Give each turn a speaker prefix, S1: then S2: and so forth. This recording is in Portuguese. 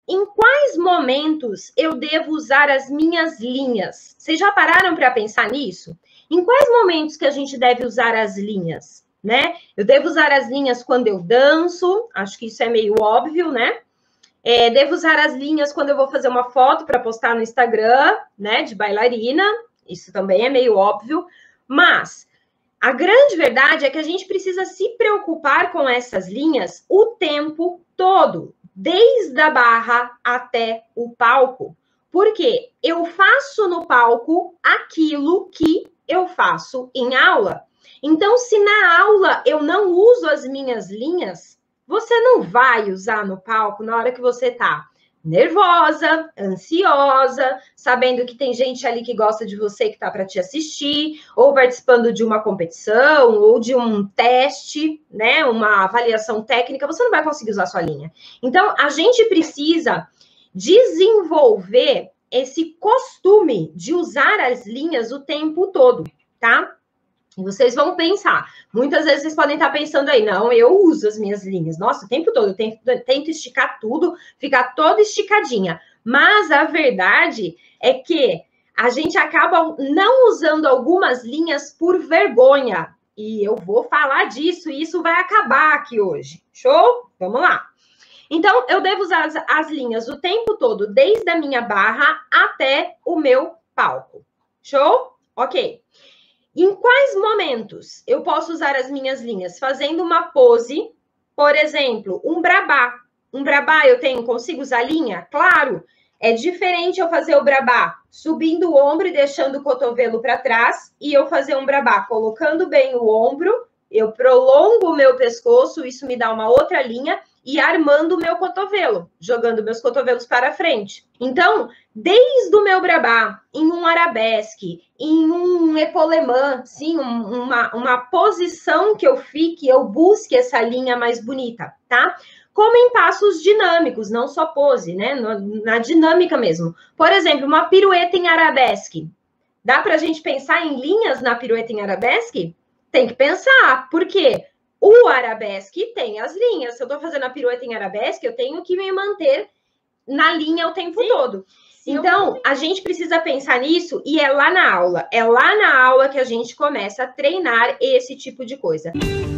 S1: em quais momentos eu devo usar as minhas linhas? Vocês já pararam para pensar nisso? Em quais momentos que a gente deve usar as linhas, né? Eu devo usar as linhas quando eu danço, acho que isso é meio óbvio, né? Devo usar as linhas quando eu vou fazer uma foto para postar no Instagram, né, de bailarina, isso também é meio óbvio, mas a grande verdade é que a gente precisa se preocupar com essas linhas o tempo todo, desde a barra até o palco, porque eu faço no palco aquilo que eu faço em aula. Então, se na aula eu não uso as minhas linhas, você não vai usar no palco na hora que você está nervosa, ansiosa, sabendo que tem gente ali que gosta de você, que está para te assistir, ou participando de uma competição, ou de um teste, né, uma avaliação técnica, você não vai conseguir usar sua linha. Então, a gente precisa desenvolver esse costume de usar as linhas o tempo todo, tá? E vocês vão pensar, muitas vezes vocês podem estar pensando aí, não, eu uso as minhas linhas, nossa, o tempo todo, eu tento esticar tudo, ficar toda esticadinha, mas a verdade é que a gente acaba não usando algumas linhas por vergonha, e eu vou falar disso, e isso vai acabar aqui hoje, show? Vamos lá. Então, eu devo usar as linhas o tempo todo, desde a minha barra até o meu palco, show? Ok. Em quais momentos eu posso usar as minhas linhas? Fazendo uma pose, por exemplo, um brabá. Um brabá consigo usar linha? Claro, é diferente eu fazer o brabá subindo o ombro e deixando o cotovelo para trás, e eu fazer um brabá colocando bem o ombro, eu prolongo o meu pescoço, isso me dá uma outra linha, e armando o meu cotovelo, jogando meus cotovelos para frente. Então, desde o meu brabá, em um arabesque, em um épaule-main, sim, uma posição que eu fique, eu busque essa linha mais bonita, tá? Como em passos dinâmicos, não só pose, né? Na dinâmica mesmo. Por exemplo, uma pirueta em arabesque. Dá pra gente pensar em linhas na pirueta em arabesque? Tem que pensar, por quê? O arabesque tem as linhas. Se eu tô fazendo a pirueta em arabesque, eu tenho que me manter na linha o tempo todo. Então, a gente precisa pensar nisso e é lá na aula. É lá na aula que a gente começa a treinar esse tipo de coisa.